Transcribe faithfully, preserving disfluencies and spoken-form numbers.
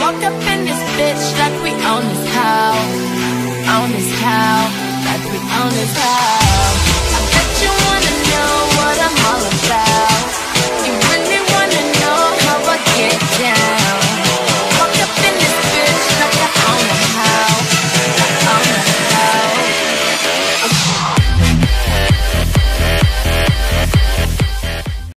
walk up in this bitch like we own this house, own this house, like we own this house. I bet you wanna